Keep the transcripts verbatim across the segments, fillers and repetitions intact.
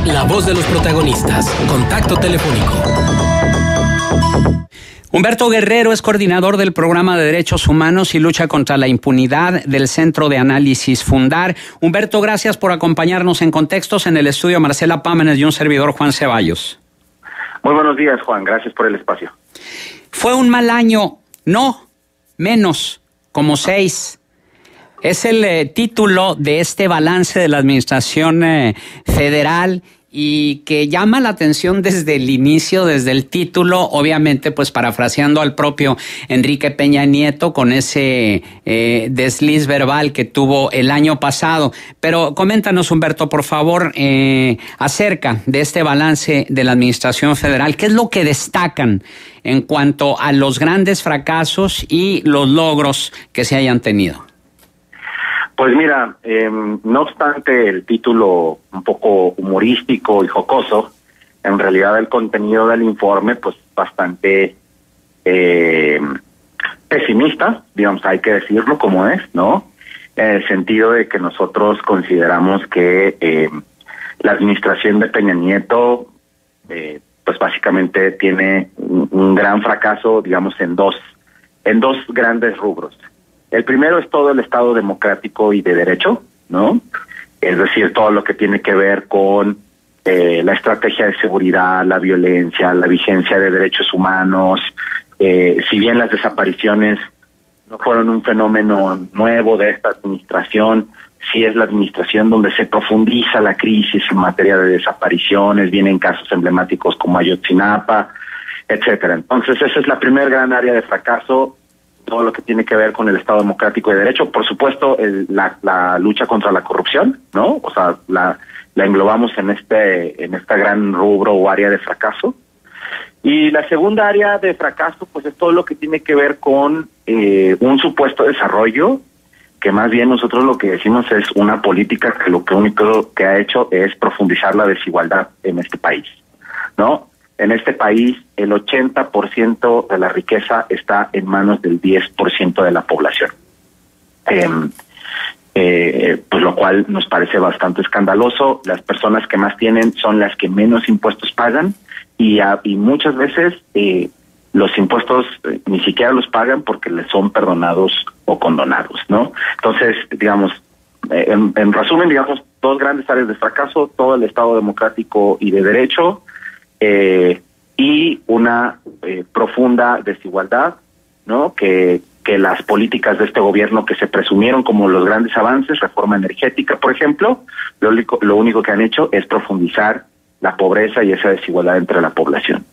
La voz de los protagonistas. Contacto telefónico. Humberto Guerrero es coordinador del Programa de Derechos Humanos y Lucha contra la Impunidad del Centro de Análisis Fundar. Humberto, gracias por acompañarnos en Contextos. En el estudio Marcela Pámenes y un servidor, Juan Ceballos. Muy buenos días, Juan. Gracias por el espacio. Fue un mal año. No, menos, como seis. Es el eh, título de este balance de la Administración eh, Federal y que llama la atención desde el inicio, desde el título, obviamente pues parafraseando al propio Enrique Peña Nieto con ese eh, desliz verbal que tuvo el año pasado. Pero coméntanos, Humberto, por favor, eh, acerca de este balance de la Administración Federal. ¿Qué es lo que destacan en cuanto a los grandes fracasos y los logros que se hayan tenido? Pues mira, eh, no obstante el título un poco humorístico y jocoso, en realidad el contenido del informe pues bastante eh, pesimista, digamos, hay que decirlo como es, ¿no? En el sentido de que nosotros consideramos que eh, la administración de Peña Nieto eh, pues básicamente tiene un, un gran fracaso, digamos, en dos, en dos grandes rubros. El primero es todo el Estado democrático y de derecho, ¿no? Es decir, todo lo que tiene que ver con eh, la estrategia de seguridad, la violencia, la vigencia de derechos humanos. Eh, si bien las desapariciones no fueron un fenómeno nuevo de esta administración, sí es la administración donde se profundiza la crisis en materia de desapariciones, vienen casos emblemáticos como Ayotzinapa, etcétera. Entonces, esa es la primera gran área de fracaso, todo lo que tiene que ver con el Estado democrático y de derecho. Por supuesto, el, la, la lucha contra la corrupción, ¿no? O sea, la, la englobamos en este, en esta gran rubro o área de fracaso. Y la segunda área de fracaso, pues es todo lo que tiene que ver con eh, un supuesto desarrollo, que más bien nosotros lo que decimos es una política que lo que único que ha hecho es profundizar la desigualdad en este país, ¿no? En este país, el ochenta por ciento de la riqueza está en manos del diez por ciento de la población. Eh, eh, pues lo cual nos parece bastante escandaloso. Las personas que más tienen son las que menos impuestos pagan y, a, y muchas veces eh, los impuestos eh, ni siquiera los pagan porque les son perdonados o condonados, ¿no? Entonces, digamos, eh, en, en resumen, digamos, dos grandes áreas de fracaso, todo el Estado democrático y de derecho, Eh, y una eh, profunda desigualdad, ¿no? Que, que las políticas de este gobierno que se presumieron como los grandes avances, reforma energética, por ejemplo, lo único, lo único que han hecho es profundizar la pobreza y esa desigualdad entre la población.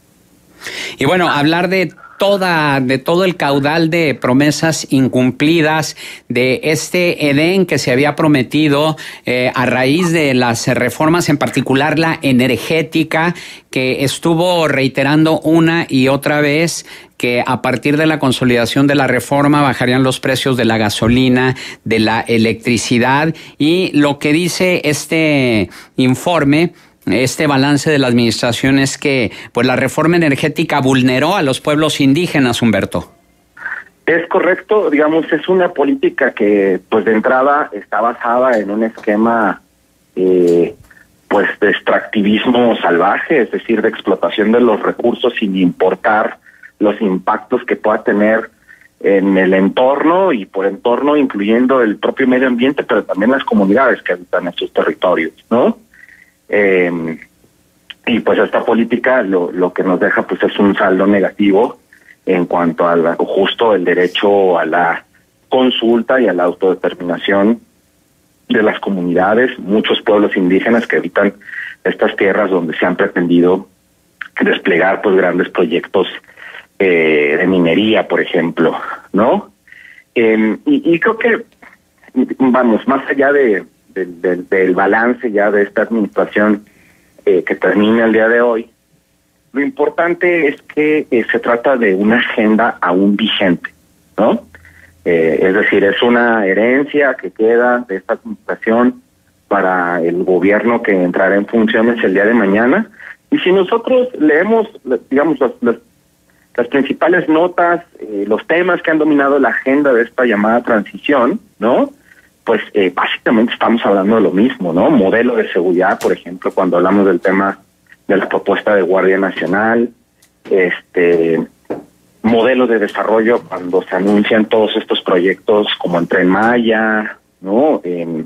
Y bueno, hablar de toda, de todo el caudal de promesas incumplidas, de este Edén que se había prometido eh, a raíz de las reformas, en particular la energética, que estuvo reiterando una y otra vez que a partir de la consolidación de la reforma bajarían los precios de la gasolina, de la electricidad, y lo que dice este informe, este balance de la administración, es que pues la reforma energética vulneró a los pueblos indígenas, Humberto. Es correcto, digamos, es una política que pues de entrada está basada en un esquema eh, pues de extractivismo salvaje, es decir, de explotación de los recursos sin importar los impactos que pueda tener en el entorno, y por entorno incluyendo el propio medio ambiente, pero también las comunidades que habitan en sus territorios, ¿no? Eh, y pues esta política lo, lo que nos deja pues es un saldo negativo en cuanto a la, justo el derecho a la consulta y a la autodeterminación de las comunidades, muchos pueblos indígenas que habitan estas tierras donde se han pretendido desplegar pues grandes proyectos eh, de minería, por ejemplo, ¿no? Eh, y, y creo que, vamos, más allá de Del, del, del balance ya de esta administración eh, que termina el día de hoy, lo importante es que eh, se trata de una agenda aún vigente, ¿no? Eh, es decir, es una herencia que queda de esta administración para el gobierno que entrará en funciones el día de mañana. Y si nosotros leemos, digamos, las, las, las principales notas, eh, los temas que han dominado la agenda de esta llamada transición, ¿no? pues eh, básicamente estamos hablando de lo mismo, ¿no? Modelo de seguridad, por ejemplo, cuando hablamos del tema de la propuesta de Guardia Nacional, este modelo de desarrollo cuando se anuncian todos estos proyectos como el Tren Maya, ¿no? Eh,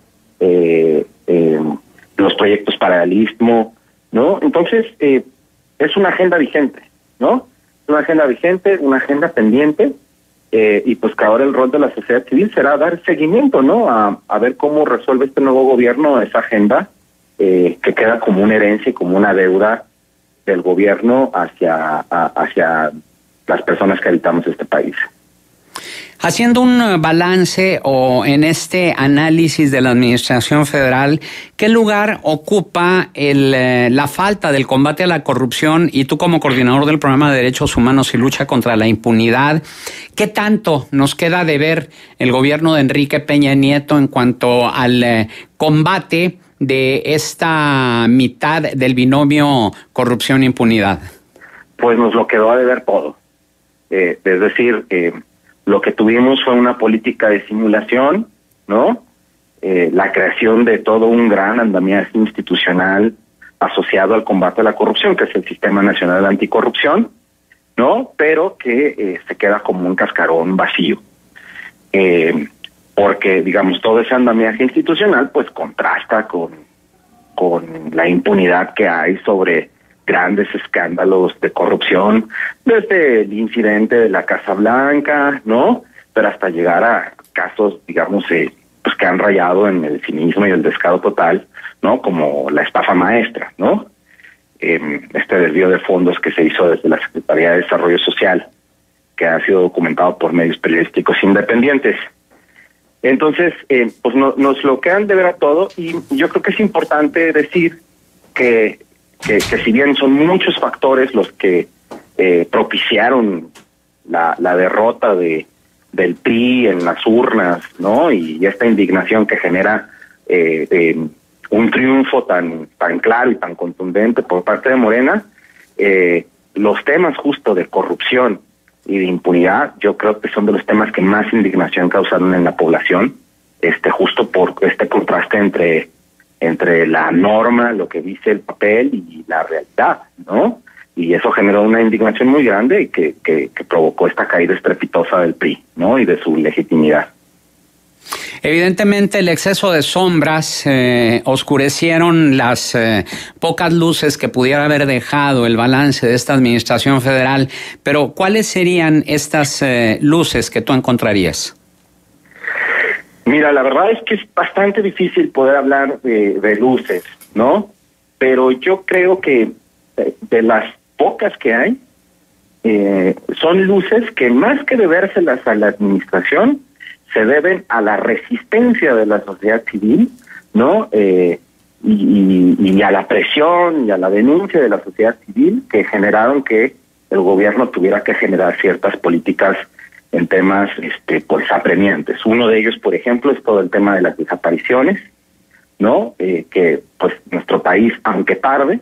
eh, eh, los proyectos para el Istmo, ¿no? Entonces, eh, es una agenda vigente, ¿no? Es una agenda vigente, una agenda pendiente, eh, y pues que ahora el rol de la sociedad civil será dar seguimiento, ¿no? A, a ver cómo resuelve este nuevo gobierno esa agenda, eh, que queda como una herencia y como una deuda del gobierno hacia, a, hacia las personas que habitamos este país. Haciendo un balance o en este análisis de la administración federal, ¿qué lugar ocupa el, eh, la falta del combate a la corrupción? Y tú como coordinador del programa de Derechos Humanos y Lucha contra la Impunidad, ¿qué tanto nos queda de ver el gobierno de Enrique Peña Nieto en cuanto al eh, combate de esta mitad del binomio corrupción-impunidad? Pues nos lo quedó a deber todo. Eh, es decir, eh, lo que tuvimos fue una política de simulación, ¿no? Eh, la creación de todo un gran andamiaje institucional asociado al combate a la corrupción, que es el Sistema Nacional de Anticorrupción, ¿no? Pero que eh, se queda como un cascarón vacío. Eh, porque, digamos, todo ese andamiaje institucional, pues, contrasta con, con la impunidad que hay sobre grandes escándalos de corrupción, desde el incidente de la Casa Blanca, ¿no? Pero hasta llegar a casos, digamos, eh, pues que han rayado en el cinismo y el descaro total, ¿no? Como la estafa maestra, ¿no? Eh, este desvío de fondos que se hizo desde la Secretaría de Desarrollo Social, que ha sido documentado por medios periodísticos independientes. Entonces, eh, pues no, nos lo quedan de ver a todo, y yo creo que es importante decir que Que, que si bien son muchos factores los que eh, propiciaron la, la derrota de del P R I en las urnas, ¿no? Y, y esta indignación que genera eh, eh, un triunfo tan tan claro y tan contundente por parte de Morena, eh, los temas justo de corrupción y de impunidad, yo creo que son de los temas que más indignación causaron en la población, este justo por este contraste entre entre la norma, lo que dice el papel y la realidad, ¿no? Y eso generó una indignación muy grande y que, que, que provocó esta caída estrepitosa del P R I, ¿no? Y de su legitimidad. Evidentemente el exceso de sombras eh, oscurecieron las eh, pocas luces que pudiera haber dejado el balance de esta administración federal, pero ¿cuáles serían estas eh, luces que tú encontrarías? Mira, la verdad es que es bastante difícil poder hablar de, de luces, ¿no? Pero yo creo que de, de las pocas que hay, eh, son luces que más que debérselas a la administración, se deben a la resistencia de la sociedad civil, ¿no? Eh, y, y, y a la presión y a la denuncia de la sociedad civil que generaron que el gobierno tuviera que generar ciertas políticas en temas este pues apremiantes. Uno de ellos, por ejemplo, es todo el tema de las desapariciones, ¿no? Eh, que pues nuestro país, aunque tarde,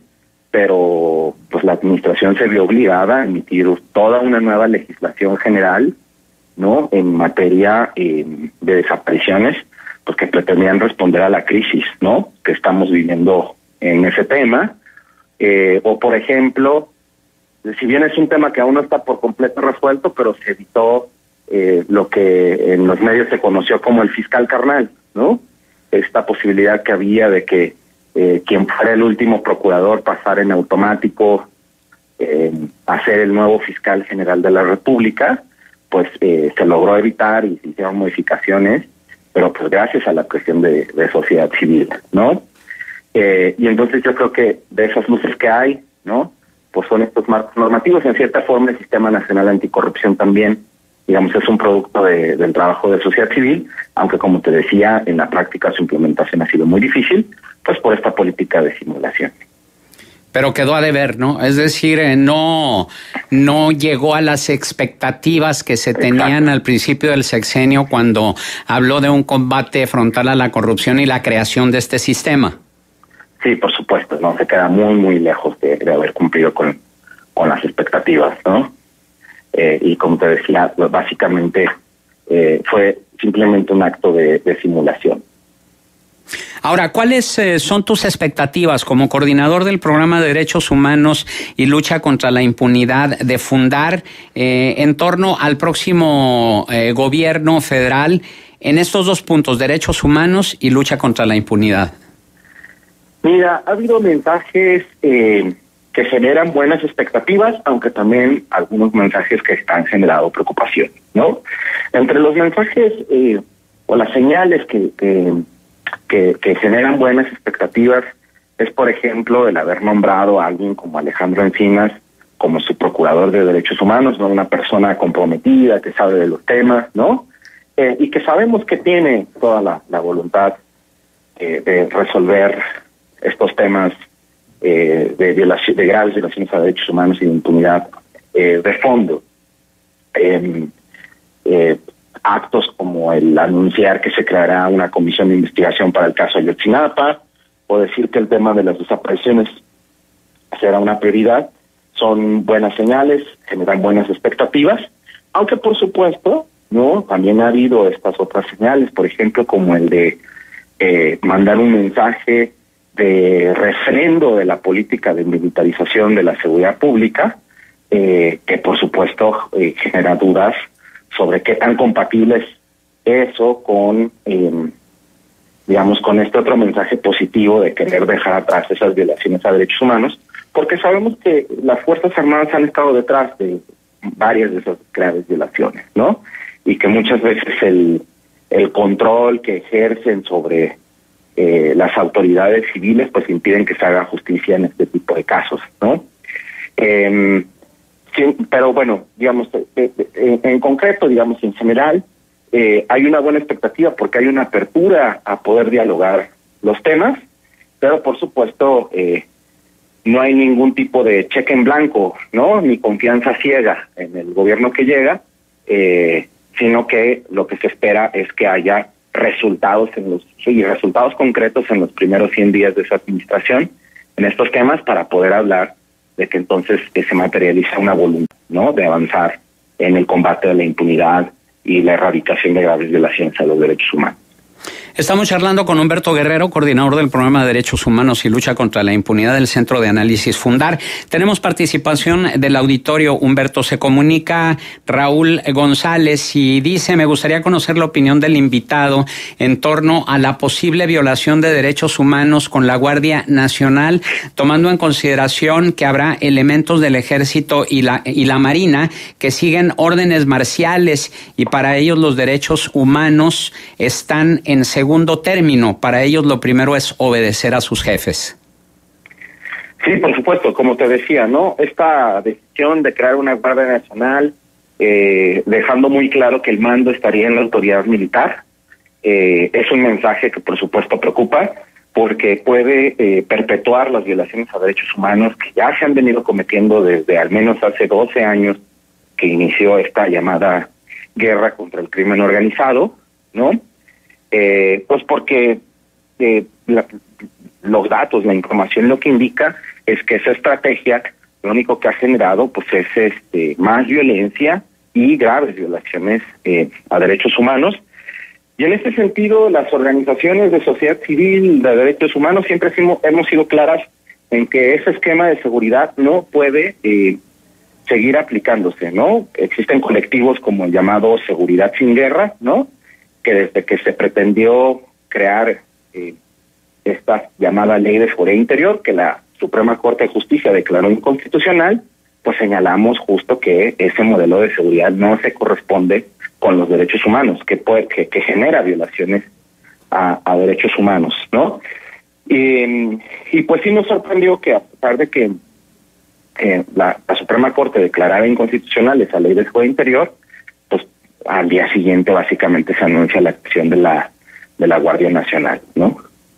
pero pues la administración se vio obligada a emitir toda una nueva legislación general, ¿no? En materia eh, de desapariciones, pues que pretendían responder a la crisis, ¿no? Que estamos viviendo en ese tema. Eh, o por ejemplo, si bien es un tema que aún no está por completo resuelto, pero se evitó Eh, lo que en los medios se conoció como el fiscal carnal, ¿no? Esta posibilidad que había de que eh, quien fuera el último procurador pasara en automático eh, a ser el nuevo fiscal general de la República, pues eh, se logró evitar y se hicieron modificaciones, pero pues gracias a la cuestión de, de sociedad civil, ¿no? Eh, y entonces yo creo que de esas luces que hay, ¿no? Pues son estos marcos normativos. En cierta forma el Sistema Nacional Anticorrupción también, digamos, es un producto de, del trabajo de sociedad civil, aunque como te decía, en la práctica su implementación ha sido muy difícil, pues por esta política de simulación. Pero quedó a deber, ¿no? Es decir, eh, no, no llegó a las expectativas que se tenían Exacto. al principio del sexenio cuando habló de un combate frontal a la corrupción y la creación de este sistema. Sí, por supuesto, ¿no? Se queda muy, muy lejos de, de haber cumplido con, con las expectativas, ¿no? Eh, y como te decía, pues básicamente eh, fue simplemente un acto de, de simulación. Ahora, ¿cuáles eh, son tus expectativas como coordinador del programa de Derechos Humanos y Lucha contra la Impunidad de Fundar eh, en torno al próximo eh, gobierno federal en estos dos puntos, derechos humanos y lucha contra la impunidad? Mira, ha habido mensajes eh, que generan buenas expectativas, aunque también algunos mensajes que han generado preocupación, ¿no? Entre los mensajes eh, o las señales que... que Que, que generan buenas expectativas es, por ejemplo, el haber nombrado a alguien como Alejandro Encinas como su procurador de derechos humanos, ¿no? Una persona comprometida, que sabe de los temas, ¿no? Eh, y que sabemos que tiene toda la, la voluntad eh, de resolver estos temas eh, de, violación, de graves violaciones a derechos humanos y de impunidad eh, de fondo. Eh, eh, actos como el anunciar que se creará una comisión de investigación para el caso Ayotzinapa, o decir que el tema de las desapariciones será una prioridad, son buenas señales, generan buenas expectativas, aunque por supuesto, no, también ha habido estas otras señales, por ejemplo, como el de eh, mandar un mensaje de refrendo de la política de militarización de la seguridad pública, eh, que por supuesto eh, genera dudas sobre qué tan compatible es eso con, eh, digamos, con este otro mensaje positivo de querer dejar atrás esas violaciones a derechos humanos, porque sabemos que las Fuerzas Armadas han estado detrás de varias de esas graves violaciones, ¿no? Y que muchas veces el, el control que ejercen sobre eh, las autoridades civiles pues impiden que se haga justicia en este tipo de casos, ¿no? Eh, Sí, pero bueno, digamos, en, en concreto, digamos, en general, eh, hay una buena expectativa porque hay una apertura a poder dialogar los temas, pero por supuesto eh, no hay ningún tipo de cheque en blanco, ¿no? Ni confianza ciega en el gobierno que llega, eh, sino que lo que se espera es que haya resultados en los y resultados concretos en los primeros cien días de su administración en estos temas para poder hablar de que entonces que se materializa una voluntad, ¿no?, de avanzar en el combate de la impunidad y la erradicación de graves violaciones a los derechos humanos. Estamos charlando con Humberto Guerrero, coordinador del Programa de Derechos Humanos y Lucha contra la Impunidad del Centro de Análisis Fundar. Tenemos participación del auditorio. Humberto, se comunica Raúl González y dice: me gustaría conocer la opinión del invitado en torno a la posible violación de derechos humanos con la Guardia Nacional, tomando en consideración que habrá elementos del Ejército y la, y la Marina que siguen órdenes marciales y para ellos los derechos humanos están en segundo término. Para ellos lo primero es obedecer a sus jefes. Sí, por supuesto, como te decía, ¿no? Esta decisión de crear una Guardia Nacional, eh, dejando muy claro que el mando estaría en la autoridad militar, eh, es un mensaje que por supuesto preocupa, porque puede eh, perpetuar las violaciones a derechos humanos que ya se han venido cometiendo desde al menos hace doce años que inició esta llamada guerra contra el crimen organizado, ¿no? Eh, pues porque eh, la, los datos, la información lo que indica es que esa estrategia lo único que ha generado pues es este más violencia y graves violaciones eh, a derechos humanos. Y en este sentido, las organizaciones de sociedad civil de derechos humanos siempre hemos, hemos sido claras en que ese esquema de seguridad no puede eh, seguir aplicándose, ¿no? Existen colectivos como el llamado Seguridad Sin Guerra, ¿no?, que desde que se pretendió crear eh, esta llamada Ley de Seguridad Interior, que la Suprema Corte de Justicia declaró inconstitucional, pues señalamos justo que ese modelo de seguridad no se corresponde con los derechos humanos, que puede, que, que genera violaciones a, a derechos humanos, ¿no? Y, y pues sí nos sorprendió que a pesar de que eh, la, la Suprema Corte declarara inconstitucional esa Ley de Seguridad Interior, pues al día siguiente básicamente se anuncia la acción de la de la Guardia Nacional, ¿no?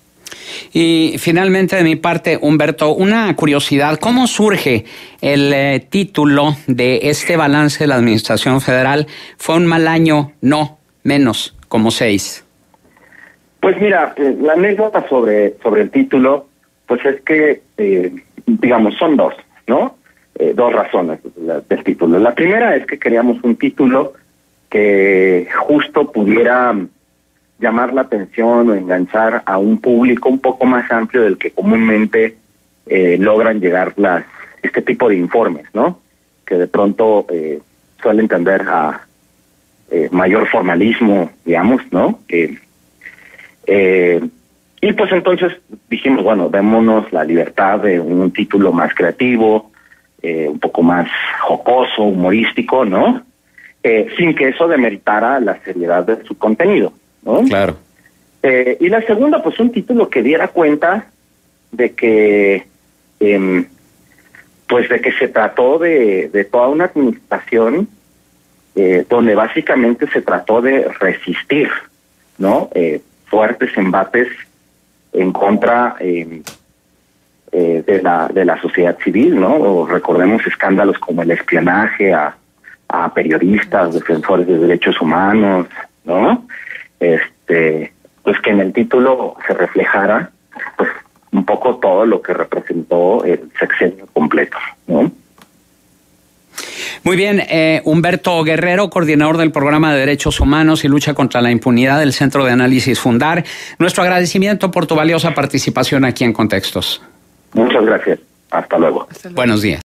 Y finalmente de mi parte, Humberto, una curiosidad: ¿cómo surge el eh, título de este balance de la Administración Federal? ¿Fue un mal año? No, menos, como seis. Pues mira, eh, la anécdota sobre sobre el título, pues es que, eh, digamos, son dos, ¿no? Eh, dos razones la, del título. La primera es que queríamos un título que justo pudiera llamar la atención o enganchar a un público un poco más amplio del que comúnmente eh, logran llegar las este tipo de informes, ¿no? Que de pronto eh, suelen tender a eh, mayor formalismo, digamos, ¿no? Eh, eh, y pues entonces dijimos, bueno, démonos la libertad de un título más creativo, eh, un poco más jocoso, humorístico, ¿no? Eh, sin que eso demeritara la seriedad de su contenido, ¿no? Claro. Eh, y la segunda, pues un título que diera cuenta de que, eh, pues de que se trató de, de toda una administración eh, donde básicamente se trató de resistir, ¿no? Eh, fuertes embates en contra eh, eh, de la de la sociedad civil, ¿no? O recordemos escándalos como el espionaje a, a periodistas, defensores de derechos humanos, ¿no? Este, pues que en el título se reflejara, pues un poco todo lo que representó el sexenio completo, ¿no? Muy bien, eh, Humberto Guerrero, coordinador del Programa de Derechos Humanos y Lucha contra la Impunidad del Centro de Análisis Fundar. Nuestro agradecimiento por tu valiosa participación aquí en Contextos. Muchas gracias. Hasta luego. Hasta luego. Buenos días.